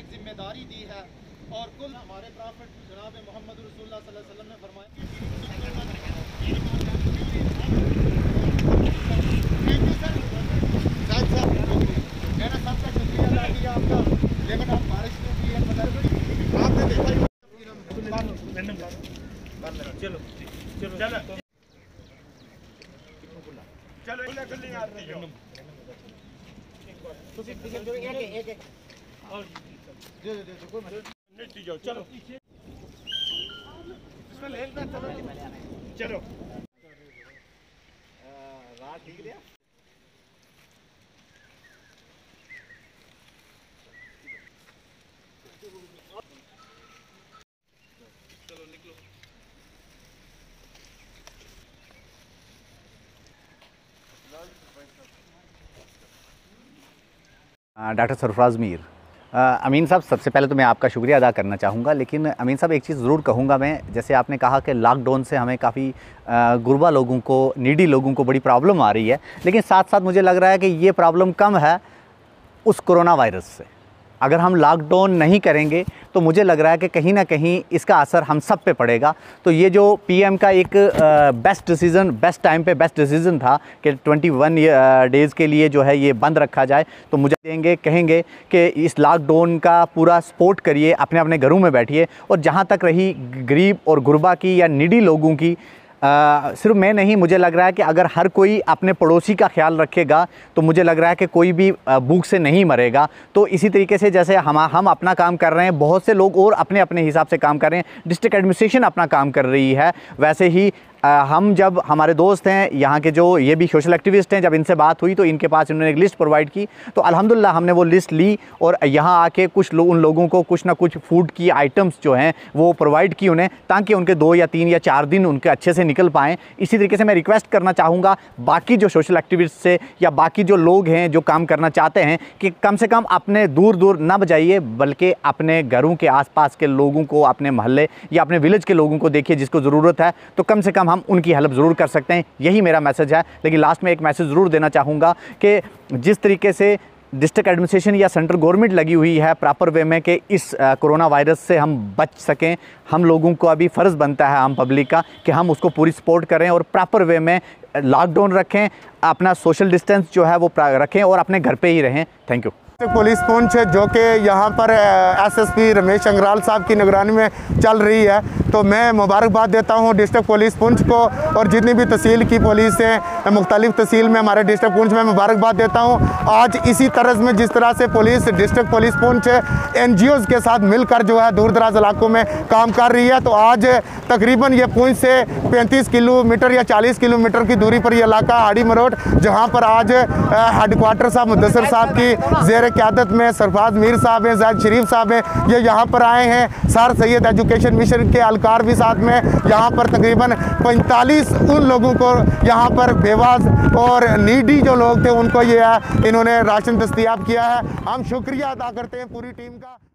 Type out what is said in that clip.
जिम्मेदारी दी है। और कुल हमारे प्रॉफिट जनाब मोहम्मद रसूलुल्लाह सल्लल्लाहु अलैहि वसल्लम ने फरमाया मैंने सबका शुक्रिया अदा किया आपका, लेकिन आप बारिश में भी है आपने देखा चलो चलो चलो चलो चलो चलो रात ठीक है। चलो निकलो। डॉक्टर सरफराज मीर, अमीन साहब, सबसे पहले तो मैं आपका शुक्रिया अदा करना चाहूँगा, लेकिन अमीन साहब एक चीज़ ज़रूर कहूँगा मैं, जैसे आपने कहा कि लॉकडाउन से हमें काफ़ी गुरबा लोगों को, नीडी लोगों को बड़ी प्रॉब्लम आ रही है, लेकिन साथ साथ मुझे लग रहा है कि ये प्रॉब्लम कम है उस कोरोना वायरस से। अगर हम लॉकडाउन नहीं करेंगे तो मुझे लग रहा है कि कहीं ना कहीं इसका असर हम सब पे पड़ेगा। तो ये जो पीएम का एक बेस्ट डिसीज़न, बेस्ट टाइम पे बेस्ट डिसीज़न था कि 21 डेज़ के लिए जो है ये बंद रखा जाए, तो मुझे कहेंगे कि इस लॉकडाउन का पूरा सपोर्ट करिए, अपने अपने घरों में बैठिए। और जहाँ तक रही गरीब और गुरबा की या निडी लोगों की, सिर्फ मैं नहीं, मुझे लग रहा है कि अगर हर कोई अपने पड़ोसी का ख्याल रखेगा तो मुझे लग रहा है कि कोई भी भूख से नहीं मरेगा। तो इसी तरीके से जैसे हम अपना काम कर रहे हैं, बहुत से लोग और अपने अपने हिसाब से काम कर रहे हैं, डिस्ट्रिक्ट एडमिनिस्ट्रेशन अपना काम कर रही है, वैसे ही हम जब हमारे दोस्त हैं यहाँ के जो ये भी सोशल एक्टिविस्ट हैं, जब इनसे बात हुई तो इनके पास इन्होंने एक लिस्ट प्रोवाइड की, तो अल्हम्दुलिल्लाह हमने वो लिस्ट ली और यहाँ आके कुछ उन लोगों को कुछ ना कुछ फूड की आइटम्स जो हैं वो प्रोवाइड की उन्हें, ताकि उनके 2 या 3 या 4 दिन उनके अच्छे से निकल पाएँ। इसी तरीके से मैं रिक्वेस्ट करना चाहूँगा बाकी जो सोशल एक्टिविस्ट से या बाकी जो लोग हैं जो काम करना चाहते हैं कि कम से कम अपने दूर दूर ना बजाइए, बल्कि अपने घरों के आसपास के लोगों को, अपने मोहल्ले या अपने विलेज के लोगों को देखिए जिसको ज़रूरत है, तो कम से कम हम उनकी हेल्प ज़रूर कर सकते हैं। यही मेरा मैसेज है। लेकिन लास्ट में एक मैसेज ज़रूर देना चाहूँगा कि जिस तरीके से डिस्ट्रिक्ट एडमिनिस्ट्रेशन या सेंट्रल गवर्नमेंट लगी हुई है प्रॉपर वे में कि इस कोरोना वायरस से हम बच सकें, हम लोगों को अभी फ़र्ज़ बनता है आम पब्लिक का कि हम उसको पूरी सपोर्ट करें और प्रॉपर वे में लॉकडाउन रखें, अपना सोशल डिस्टेंस जो है वो रखें और अपने घर पे ही रहें। Thank you. पुलिस पूंछ जो कि यहाँ पर एसएसपी रमेश अंग्राल साहब की निगरानी में चल रही है, तो मैं मुबारकबाद देता हूँ डिस्ट्रिक्ट पुलिस पूंछ को और जितनी भी तहसील की पुलिस है मुख्तलिफ तहसील में हमारे डिस्ट्रिक्ट पूंछ में मुबारकबाद देता हूँ। आज इसी तरह में जिस तरह से police district police Poonch NGOs के साथ मिलकर जो है दूर दराज इलाकों में काम कर रही है, तो आज तकरीबन ये पूंछ से 35 किलोमीटर या 40 किलोमीटर की दूरी पर ये इलाका हाड़ी मरोड, जहाँ पर आज हेडक्वार्टर साहब मुद्दसर साहब की ज़ेर क़यादत में सरफराज मीर साहब हैं, ज़ाहिद शरीफ साहब हैं, ये यहाँ पर आए हैं। सर सैयद एजुकेशन मिशन के अलकार भी साथ में यहाँ पर तकरीबन 45 उन लोगों को यहाँ पर बेवाज और नीडी जो लोग थे उनको ये इन्होंने राशन दस्तयाब किया है। हम शुक्रिया अदा करते हैं पूरी टीम का।